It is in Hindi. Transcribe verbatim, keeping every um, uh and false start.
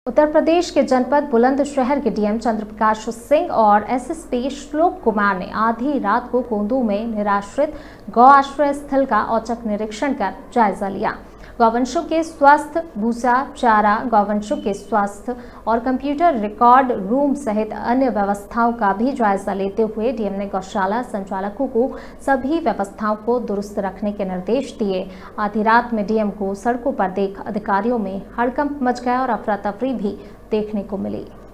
उत्तर प्रदेश के जनपद बुलंदशहर के डीएम चंद्रप्रकाश सिंह और एसएसपी श्लोक कुमार ने आधी रात को कोंदू में निराश्रित गौ आश्रय स्थल का औचक निरीक्षण कर जायजा लिया। गौवंशों के स्वास्थ्य, भूसा, चारा, गौवंशों के स्वास्थ्य और कंप्यूटर रिकॉर्ड रूम सहित अन्य व्यवस्थाओं का भी जायजा लेते हुए डीएम ने गौशाला संचालकों को सभी व्यवस्थाओं को दुरुस्त रखने के निर्देश दिए। आधी रात में डीएम को सड़कों पर देख अधिकारियों में हड़कंप मच गया और अफरा तफरी भी देखने को मिली।